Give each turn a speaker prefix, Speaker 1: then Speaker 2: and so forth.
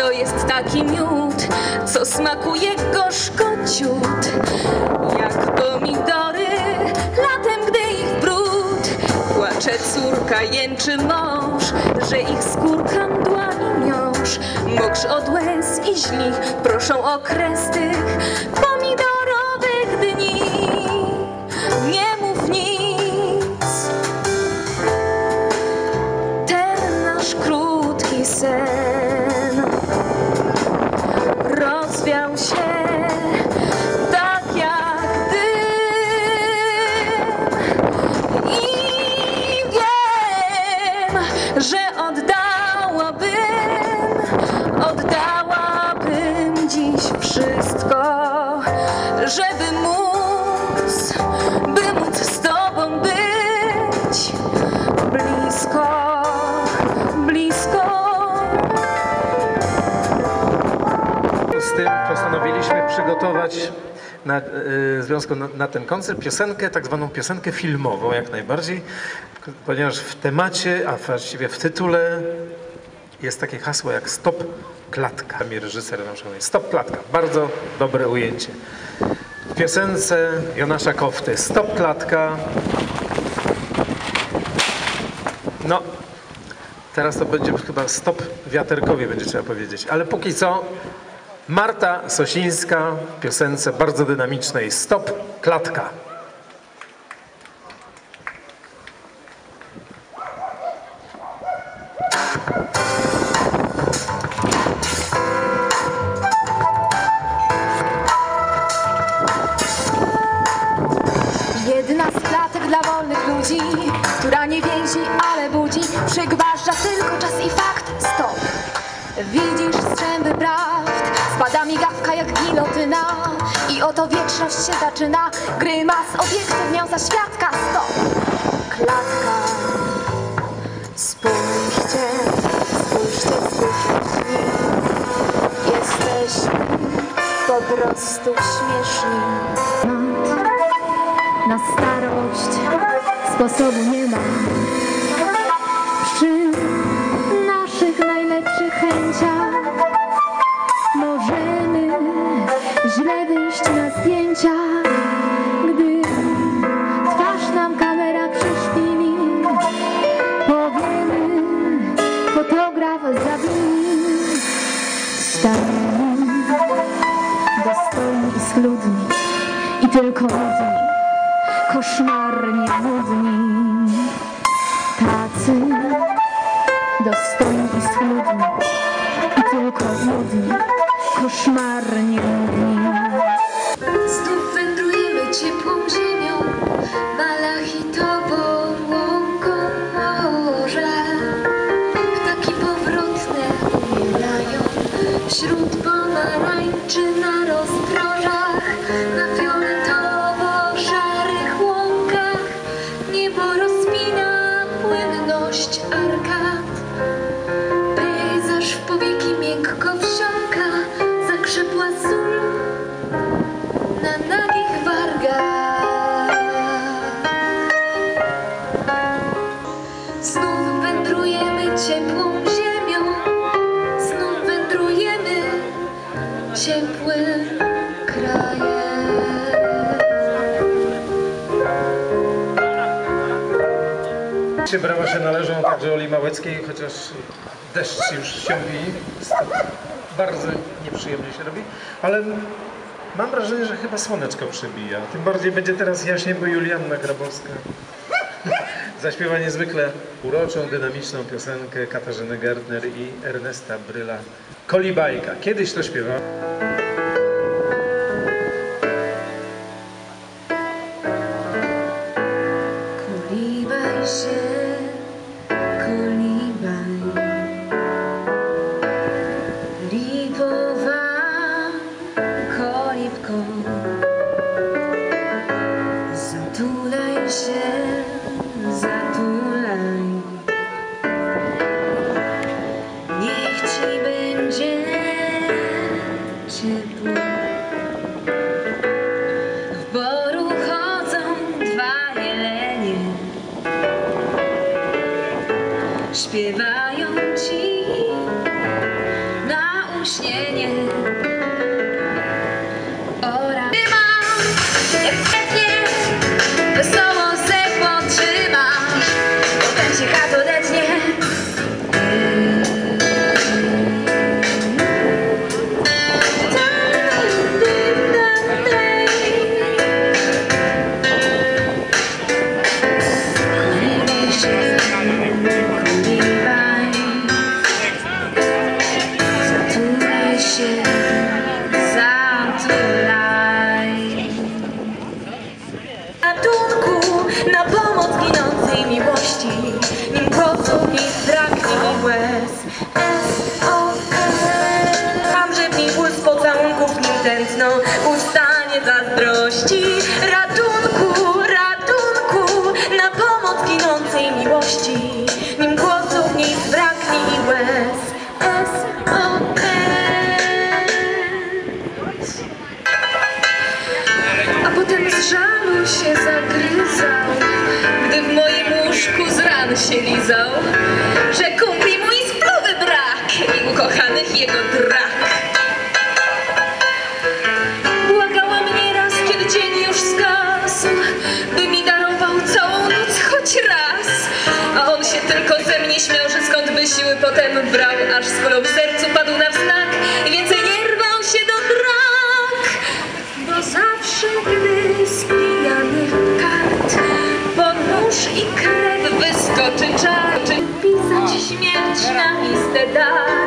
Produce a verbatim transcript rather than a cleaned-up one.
Speaker 1: to jest taki miód, co smakuje gorzko ciut, jak pomidory latem, gdy ich brud. Płacze córka, jęczy mąż, że ich skórka mdłami miąż. Mokrzy od łez i źli proszą o kres tych pomidorowych dni. Nie mów nic, ten nasz krótki sen rozwiał się tak jak dym. I wiem, że oddałabym, oddałabym dziś wszystko, żeby móc, by móc z tobą być blisko, blisko.
Speaker 2: Z tym postanowiliśmy przygotować na, y, w związku na, na ten koncert piosenkę, tak zwaną piosenkę filmową jak najbardziej, ponieważ w temacie, a właściwie w tytule jest takie hasło jak stop klatka. Mi reżyser na przykład jest stop klatka. Bardzo dobre ujęcie. W piosence Jonasza Kofty stop klatka. No, teraz to będzie chyba stop wiaterkowi, będzie trzeba powiedzieć. Ale póki co Marta Sosińska w piosence bardzo dynamicznej stop klatka.
Speaker 3: Jedna z klatek dla wolnych ludzi, która nie więzi, ale budzi. Przygważdża tylko czas i fakt. Stop. Widzisz strzęby prawd, spada migawka jak gilotyna. I oto wieczność się zaczyna. Grymas obiektów nią za świadka. Stop. Klatka. Spójrzcie, spójrzcie, spójrzcie. Jesteśmy po prostu śmieszni.
Speaker 4: Na starość sposobu nie ma. Przy naszych najlepszych chęciach możemy źle wyjść na zdjęciach. Gdy twarz nam kamera przyszpili, powiemy, fotograf zawini. Staniemy dostojni i schludni i tylko nudni, koszmarnie nudni, tacy dostojni i schludni i tylko nudni, koszmarnie nudni.
Speaker 3: Znów wędrujemy ciepłą ziemią, malachitową łąką morza. Ptaki powrotne umierają wśród pomarańczy na rozdrożach, na fioletowo-szarych łąkach. Niebo rozpina płynność arkad, pejzaż w powieki miękko wsiąka, zakrzepła sól na nagich wargach. Znów wędrujemy ciepłą ziemią, znów wędrujemy ciepłym krajem.
Speaker 2: Brawa się należą także Oli Małeckiej, chociaż deszcz już ściąbi, bardzo nieprzyjemnie się robi, ale mam wrażenie, że chyba słoneczko przybija. Tym bardziej będzie teraz jaśnie, bo Julianna Grabowska zaśpiewa niezwykle uroczą, dynamiczną piosenkę Katarzyny Gärtner i Ernesta Bryla. Kolibajka. Kiedyś to śpiewa.
Speaker 3: Kolibaj się, kolibaj, lipowa kolibko. Zatulaj się, zatulaj, niech ci będzie ciepło. W boru chodzą dwa jelenie, śpiewają ci na
Speaker 1: lśnienie. Ora, trzymam, jak wstępnie, wesoło se potrzymasz, potem się kat odetnie. Ratunku, na pomoc ginącej miłości, nim głosu nie zbraknie łez. S O N. Tam, że w niej puls pocałunków, nim tętno ustanie zazdrości. Ratunku, ratunku, na pomoc ginącej miłości, nim głosu w niej zbraknie łez. S O N. A potem z żalu się zagryzał, gdy w moim łóżku z ran się lizał, że kumpli mój spluwy brak i ukochanych jego drak. Błagała mnie raz, kiedy dzień już zgasł, by mi darował całą noc choć raz. A on się tylko ze mnie śmiał, że skąd by siły potem brał, aż z kulą w sercu padł na wznak i więcej nie rwał się do drak. Bo zawsze, gdy z pijanych kart pod nóż i krew wyskoczy czar, czy pisać śmierć na listę dar.